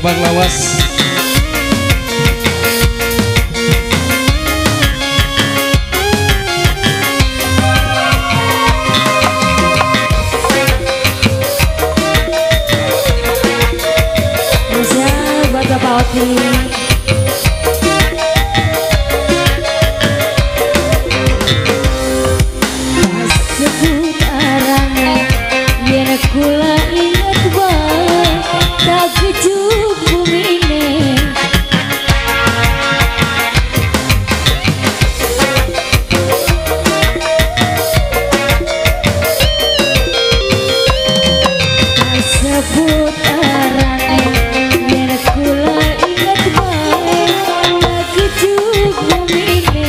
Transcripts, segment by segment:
Kebang Lawas. Buat Bapak Oti. Sebut arane yen kula inget wae tak kejuk bumine. Sebut arane yen kula inget wae tak kejuk bumine.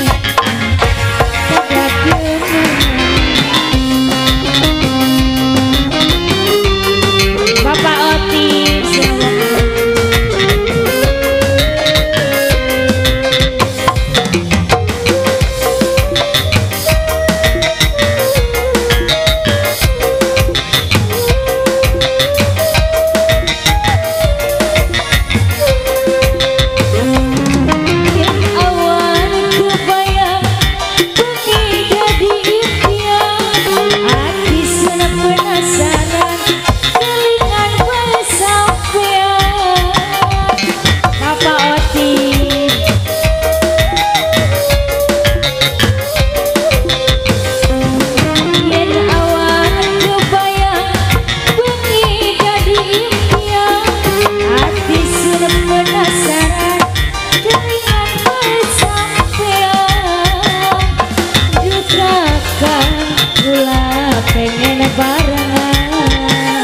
Pengen barengan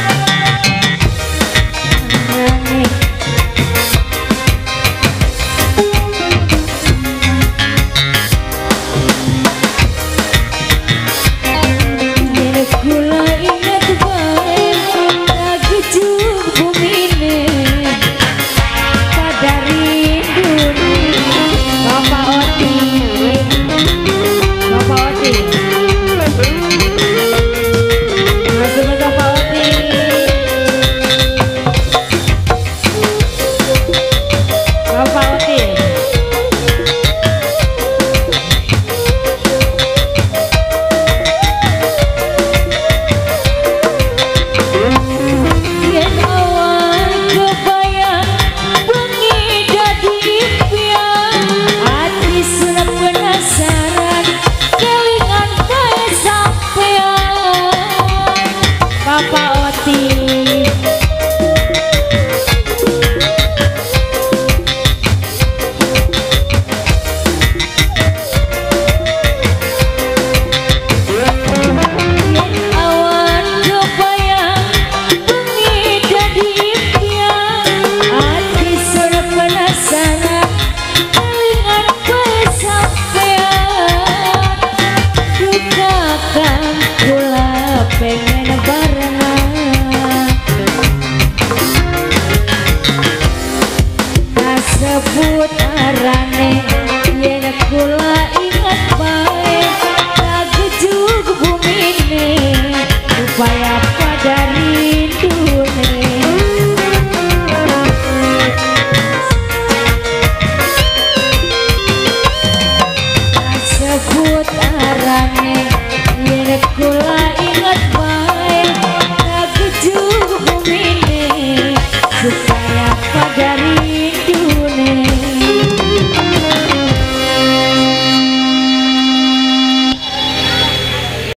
yen kula inget wae tak kejuk bumine pada rindu Bapak Oti. Bapak Oti pengen barengan kasebut arane yen kula inget bae tak kejuk bumine supaya pada rindune. Kasebut arane yen kula inget bae tak kejuk bumine supaya